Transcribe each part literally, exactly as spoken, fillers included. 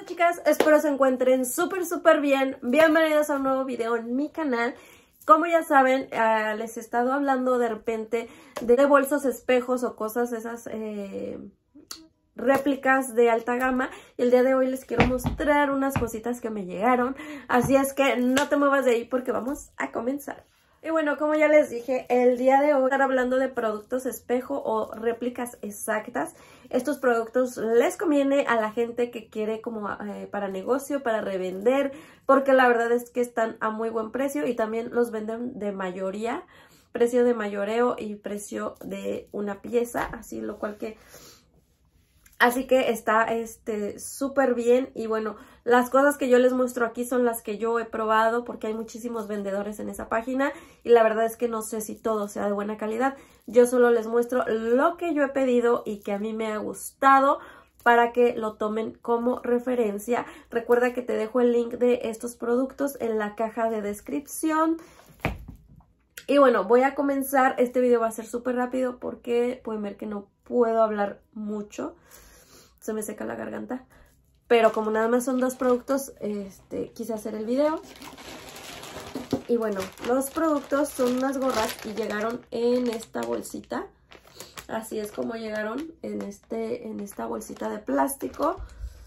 Hola chicas, espero se encuentren súper súper bien. Bienvenidos a un nuevo video en mi canal. Como ya saben, uh, les he estado hablando de repente de bolsos, espejos o cosas esas eh, réplicas de alta gama. Y el día de hoy les quiero mostrar unas cositas que me llegaron. Así es que no te muevas de ahí porque vamos a comenzar. Y bueno, como ya les dije, el día de hoy voy a estar hablando de productos espejo o réplicas exactas. Estos productos les conviene a la gente que quiere como eh, para negocio, para revender, porque la verdad es que están a muy buen precio y también los venden de mayoría, precio de mayoreo y precio de una pieza, así lo cual que... Así que está este súper bien y bueno, las cosas que yo les muestro aquí son las que yo he probado porque hay muchísimos vendedores en esa página y la verdad es que no sé si todo sea de buena calidad. Yo solo les muestro lo que yo he pedido y que a mí me ha gustado para que lo tomen como referencia. Recuerda que te dejo el link de estos productos en la caja de descripción. Y bueno, voy a comenzar. Este video va a ser súper rápido porque pueden ver que no puedo hablar mucho. Se me seca la garganta. Pero como nada más son dos productos, este, quise hacer el video. Y bueno, los productos son unas gorras y llegaron en esta bolsita. Así es como llegaron en, este, en esta bolsita de plástico.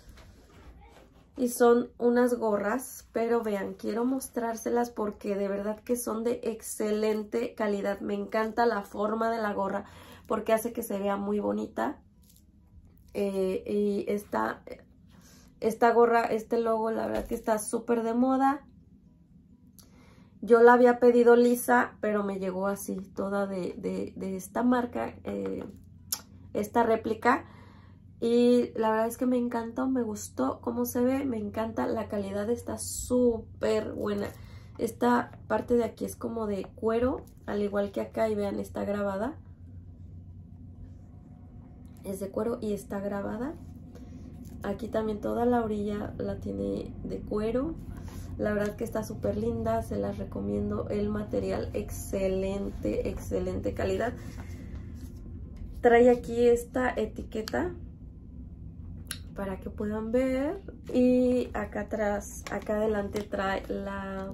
Y son unas gorras, pero vean, quiero mostrárselas porque de verdad que son de excelente calidad. Me encanta la forma de la gorra porque hace que se vea muy bonita. Eh, y esta, esta gorra, este logo, la verdad que está súper de moda. Yo la había pedido lisa, pero me llegó así, toda de, de, de esta marca, eh, esta réplica. Y la verdad es que me encantó, me gustó cómo se ve, me encanta, la calidad está súper buena. Esta parte de aquí es como de cuero, al igual que acá, y vean, está grabada. Es de cuero y está grabada. Aquí también toda la orilla la tiene de cuero. La verdad que está súper linda, se las recomiendo. El material excelente, excelente calidad. Trae aquí esta etiqueta para que puedan ver. Y acá atrás, acá adelante trae la...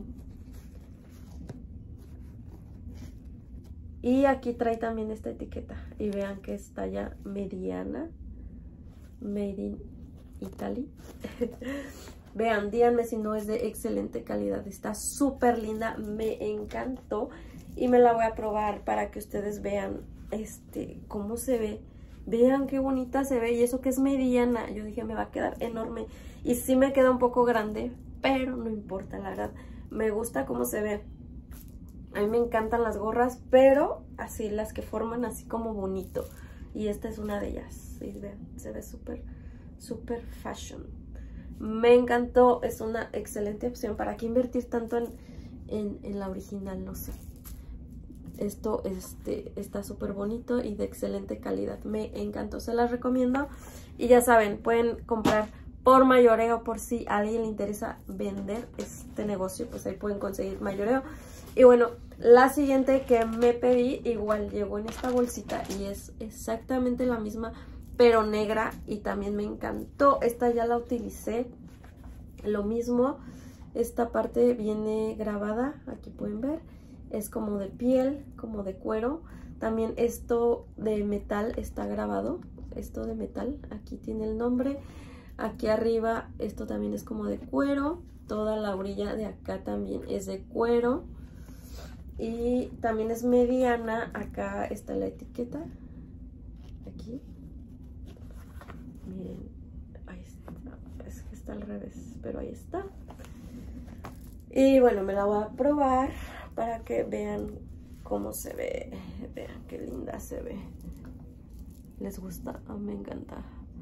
Y aquí trae también esta etiqueta. Y vean que es talla mediana. Made in Italy. Vean, díganme si no es de excelente calidad. Está súper linda. Me encantó. Y me la voy a probar para que ustedes vean este cómo se ve. Vean qué bonita se ve. Y eso que es mediana. Yo dije me va a quedar enorme. Y sí me queda un poco grande. Pero no importa, la verdad. Me gusta cómo se ve. A mí me encantan las gorras, pero así, las que forman así como bonito. Y esta es una de ellas. ¿Sí? Vean, se ve súper, súper fashion. Me encantó, es una excelente opción. ¿Para qué invertir tanto en, en, en la original? No sé. Esto este, está súper bonito y de excelente calidad. Me encantó, se las recomiendo. Y ya saben, pueden comprar por mayoreo, por si a alguien le interesa vender este negocio, pues ahí pueden conseguir mayoreo. Y bueno, la siguiente que me pedí igual llegó en esta bolsita y es exactamente la misma, pero negra, y también me encantó. Esta ya la utilicé, lo mismo, esta parte viene grabada, aquí pueden ver, es como de piel, como de cuero. También esto de metal está grabado, esto de metal, aquí tiene el nombre. Aquí arriba esto también es como de cuero, toda la orilla de acá también es de cuero. Y también es mediana, acá está la etiqueta, aquí, miren, ahí está, es que está al revés, pero ahí está. Y bueno, me la voy a probar para que vean cómo se ve, vean qué linda se ve. ¿Les gusta? Oh, me encanta.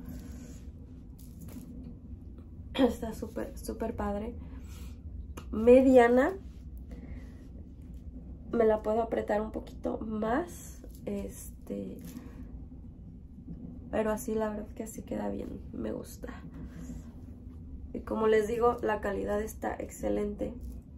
Está súper, súper padre. Mediana. Me la puedo apretar un poquito más, este, pero así la verdad que así queda bien, me gusta. Y como les digo, la calidad está excelente.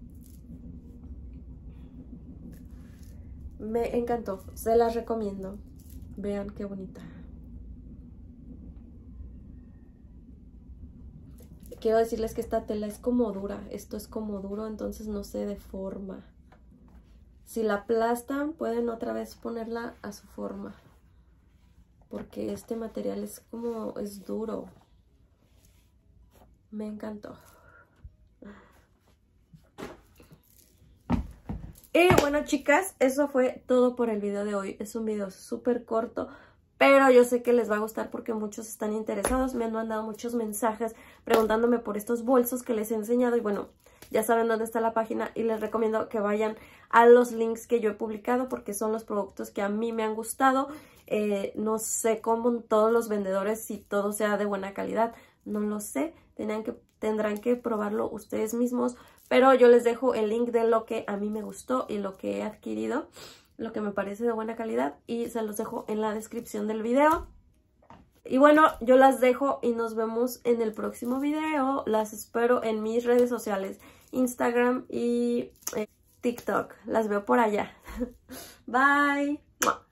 Me encantó, se las recomiendo. Vean qué bonita. quiero decirles que esta tela es como dura. Esto es como duro, entonces no se deforma. Si la aplastan, pueden otra vez ponerla a su forma. Porque este material es como, es duro. Me encantó. Y bueno, chicas, eso fue todo por el video de hoy. Es un video súper corto, pero yo sé que les va a gustar porque muchos están interesados. Me han mandado muchos mensajes preguntándome por estos bolsos que les he enseñado. Y bueno, ya saben dónde está la página y les recomiendo que vayan a los links que yo he publicado porque son los productos que a mí me han gustado. Eh, no sé cómo todos los vendedores, si todo sea de buena calidad, no lo sé. Tendrán que, tendrán que probarlo ustedes mismos. Pero yo les dejo el link de lo que a mí me gustó y lo que he adquirido, lo que me parece de buena calidad, y se los dejo en la descripción del video. Y bueno, yo las dejo y nos vemos en el próximo video. Las espero en mis redes sociales, Instagram y eh, TikTok. Las veo por allá. Bye.